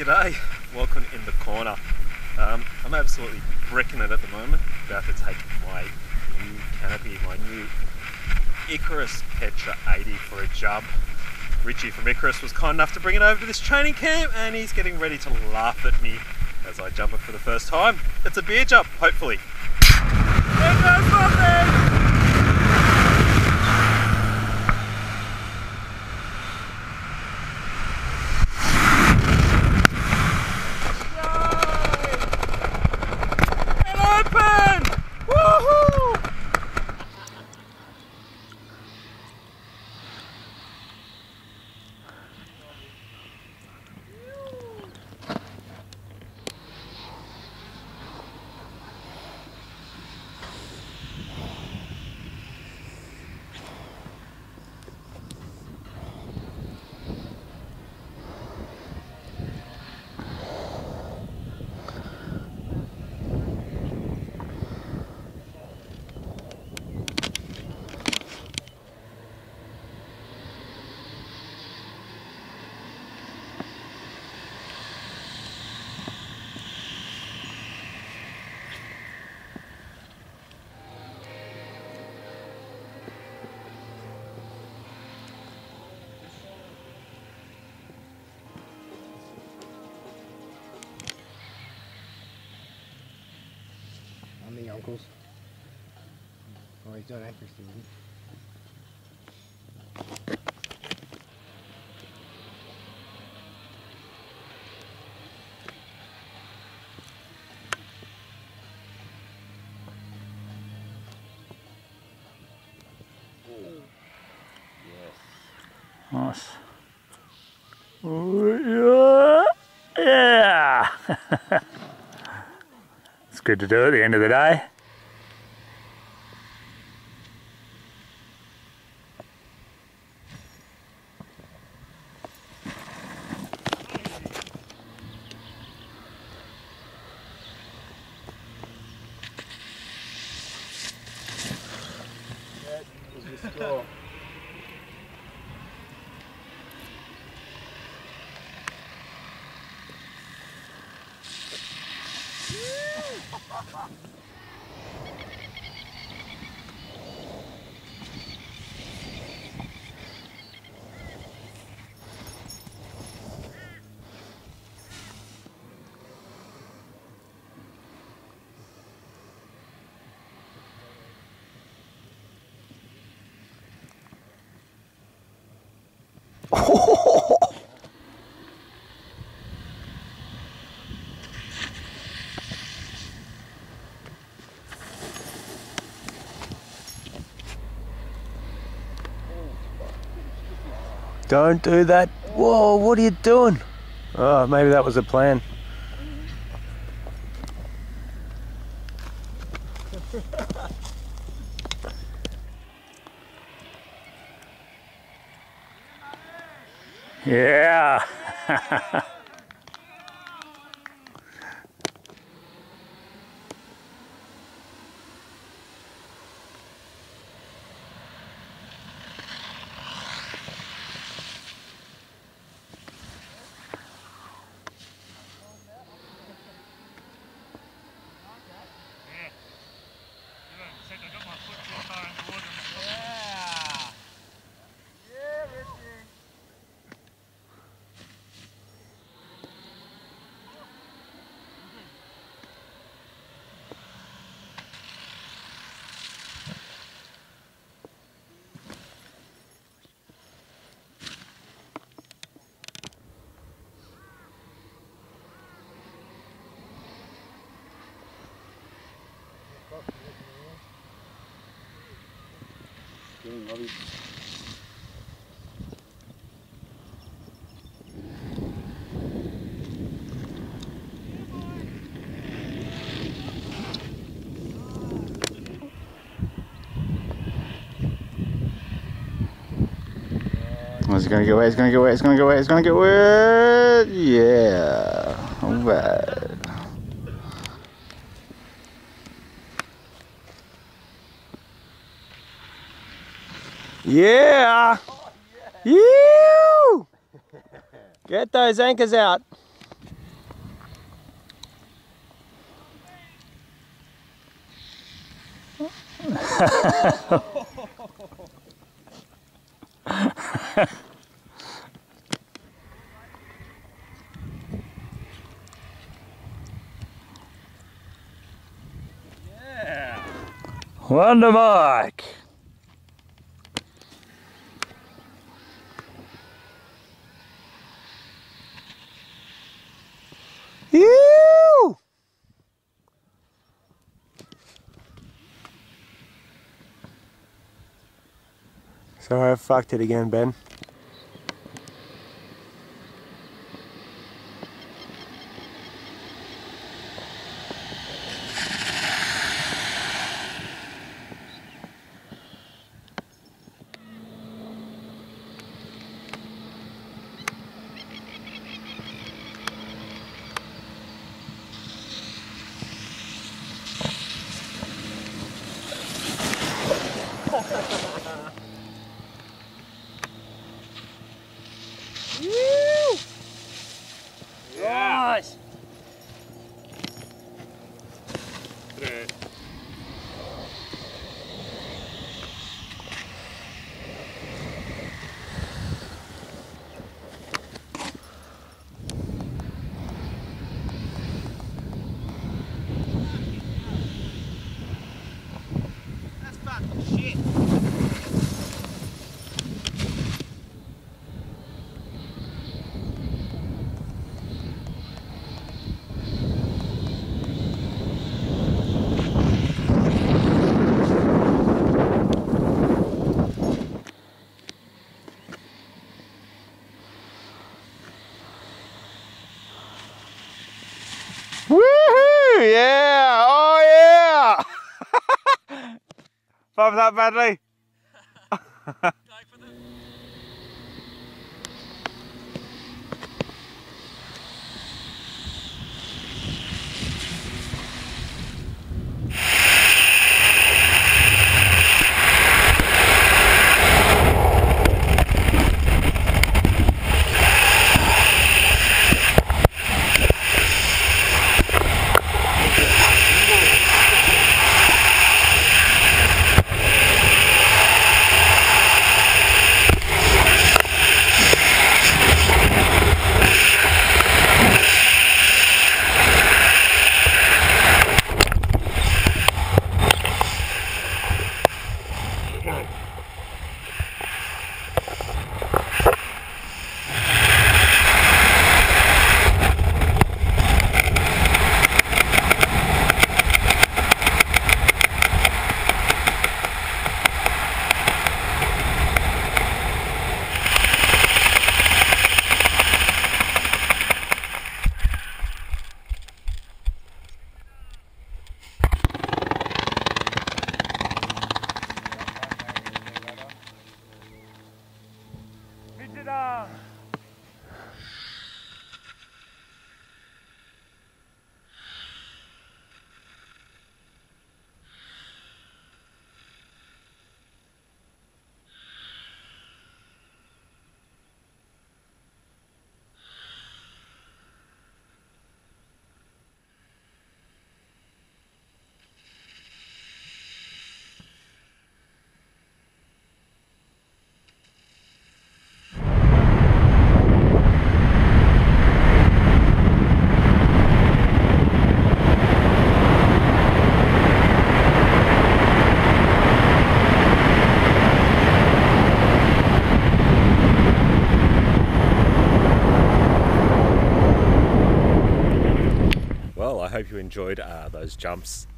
today. Welcome in the corner. I'm absolutely bricking it at the moment. About to take my new canopy, my new Icarus Petra 80 for a jump. Richie from Icarus was kind enough to bring it over to this training camp, and he's getting ready to laugh at me as I jump it for the first time. It's a beer jump, hopefully. There goes nothing! The uncles. Oh, he's done accuracy. Nice. Yeah. It's good to do at the end of the day. That was the score. Don't do that. Whoa, what are you doing? Oh, maybe that was a plan. Yeah. Is it gonna get wet? It's gonna get wet. It's gonna get wet. It's gonna get wet. Yeah. All right. Yeah. You. Get those anchors out. Yeah. Wonder Mike. Ew! Sorry, I fucked it again, Ben. Nice. That's fucking shit. Woohoo! Yeah! Oh yeah! Thumbs up, Bradley. Well, I hope you enjoyed those jumps.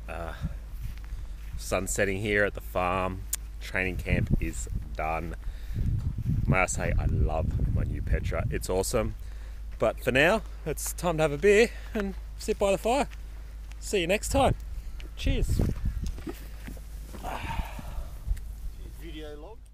Sun setting here at the farm. Training camp is done. May I say, I love my new Petra. It's awesome. But for now, it's time to have a beer and sit by the fire. See you next time. Cheers. Video log.